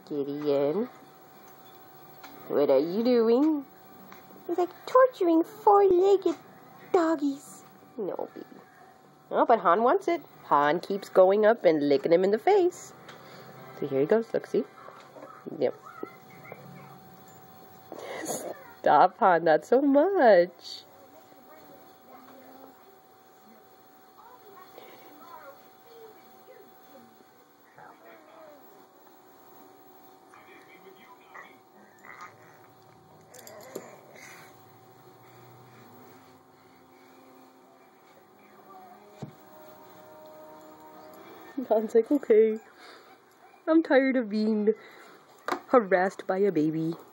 Gideon, what are you doing? He's like torturing four-legged doggies. No, baby. Oh, but Han wants it. Han keeps going up and licking him in the face. So here he goes. Look, see? Yep. Stop, Han. Not so much. Han's like, okay, I'm tired of being harassed by a baby.